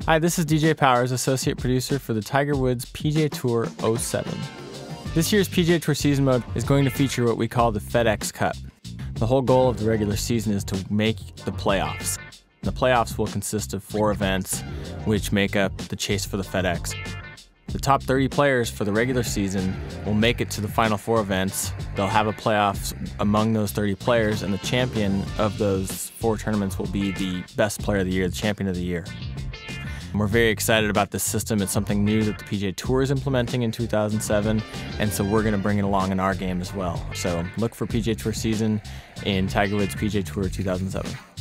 Hi, this is DJ Powers, Associate Producer for the Tiger Woods PGA Tour 07. This year's PGA Tour season mode is going to feature what we call the FedEx Cup. The whole goal of the regular season is to make the playoffs. The playoffs will consist of 4 events, which make up the chase for the FedEx. The top 30 players for the regular season will make it to the final 4 events. They'll have a playoffs among those 30 players, and the champion of those 4 tournaments will be the best player of the year, the champion of the year. We're very excited about this system. It's something new that the PGA Tour is implementing in 2007, and so we're going to bring it along in our game as well. So look for PGA Tour season in Tiger Woods PGA Tour 2007.